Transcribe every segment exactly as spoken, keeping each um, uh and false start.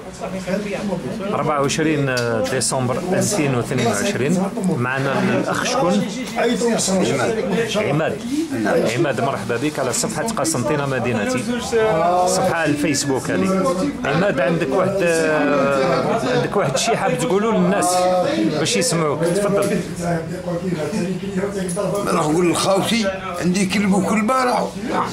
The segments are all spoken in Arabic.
أربعة وعشرين ديسمبر ألفين واثنين وعشرين. معنا الأخ شكون؟ عماد. عماد مرحبا بك على صفحة قسنطينة مدينتي، صفحة الفيسبوك هذه. عماد عندك واحد عندك واحد الشيء حاب تقولوا للناس باش يسمعوك، تفضل. راح نقول لخاوتي عندي كلب وكلبه راحوا.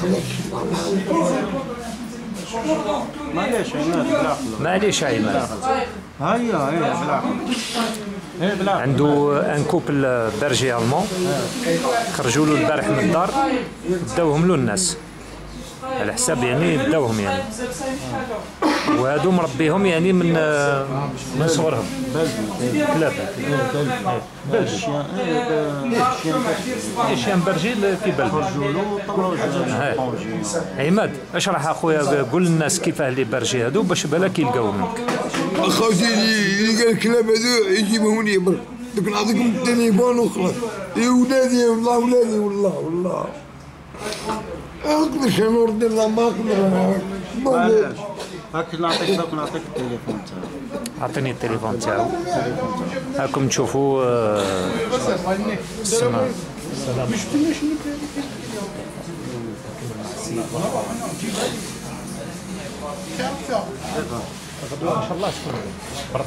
معليش عماد بلا معليش عماد. هيا هيا بلا بلا. عنده ان كوبل برجي المون، خرجوا له البارح من الدار داوهم له الناس على حساب يعني داوهم يعني، وهادو مربيهم يعني من من صغرهم. كلاب بلجي شيان برجي في بلجي. عماد اشرح اخويا، قول للناس كيفاه لي برجي هادو باش بالك يلقاو منك. اخوتي اللي قال الكلاب هذو يجيبهم لي برك، دوك نعطيكم التليفون وخلاص. يا ولادي والله ولادي والله والله ما نقدرش نرد الله، ما نقدر. هاك نعطيك هاك نعطيك التليفون تاعو. اعطيني التليفون تاعو. هاكم تشوفوا السماء. السلام. غدوة ان شاء الله تكون برد.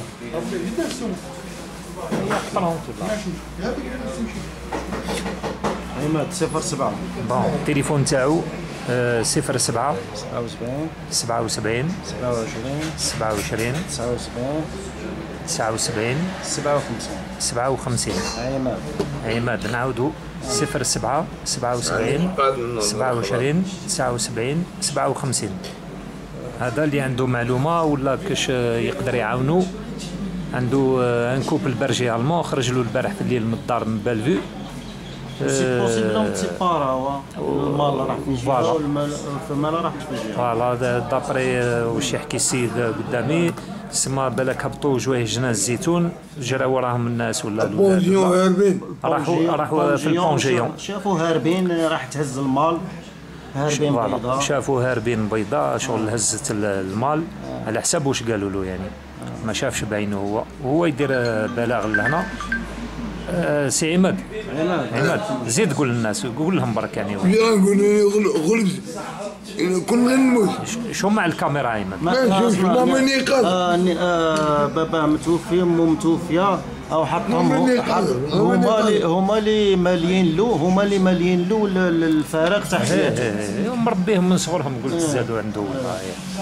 عماد صفر سبعة. بون التليفون تاعو صفر سبعة سبعة وسبعين سبعة وسبعين سبعة وعشرين سبعة وعشرين تسعة وسبعين تسعة وسبعين سبعة وخمسين. سبعة وخمسين. عماد. عماد نعاودو صفر سبعة سبعة وسبعين سبعة وعشرين تسعة وسبعين سبعة وخمسين. هذا اللي عنده معلومة ولا كاش يقدر يعاونو. عنده ان كوبل برجي المون، خرج له البارح في الليل من الدار من بالفيو. سي بوسيبل لهم تسيبارا هو المال راح في جهه والمال راح في جهه. فوالا دابري واش يحكي السيد قدامي، سما بالك هبطوا جوايه جناز الزيتون، جراو وراهم الناس ولا بونجيون هاربين، راحوا راحوا في البونجيون، شافوا هاربين راح تهز المال. هاربين بيضاء، شافوا هاربين بيضاء شغل هزت المال على حساب واش قالوا له يعني. ما شافش بعينه هو، وهو يدير بلاغ لهنا. أه سي عماد. عماد زيد قول للناس، قول لهم برك يعني. لا نقول غلب كنا نموت. شو مع الكاميرا عماد؟ ما نشوفش ماما نيقاظ. بابا متوفي، امه متوفيه، او حطهم هما اللي هما اللي ماليين له هما اللي ماليين له الفارق تاع حياته. مربيهم من صغرهم قلت زادوا عنده والله.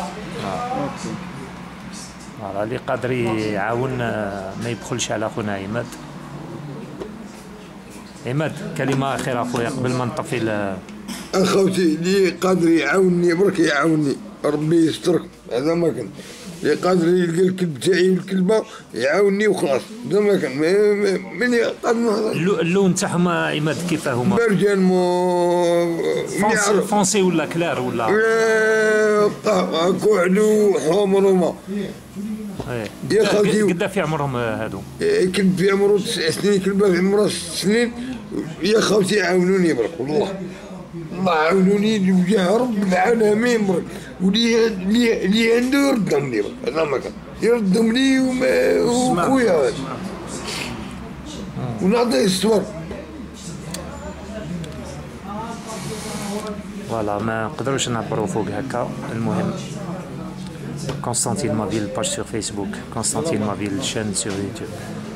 فوالا اللي قادر يعاون ما يبخلش على خونا عماد. عماد كلمة أخيرة أخويا قبل ما نطفي. أخوتي اللي قادر يعاونني برك يعاونني، ربي يسترك. هذا ما كان اللي قادر يلقى الكلب تاعي والكلبة يعاونني وخلاص. هذا ما كان من قادر. اللون تاعهم عماد كيفاه هما؟ برجان مو فونسي ولا كلار ولا؟ لا كحلو حمر هما. يا خالتي قد في عمرهم هادو؟ كلب في عمره تسع سنين، كلبه في عمرها ست سنين. يا خوتي عاونوني برك والله، الله عاونوني لوجه رب العالمين برك. واللي اللي اللي عنده يردهم لي برك، هذا ما كان يردهم لي وخويا هذا ونعطيه الصور. فوالا ما نقدروش نعبروا فوق هكا. المهم Constantine Maville, page sur Facebook, Constantine Maville, chaîne sur YouTube.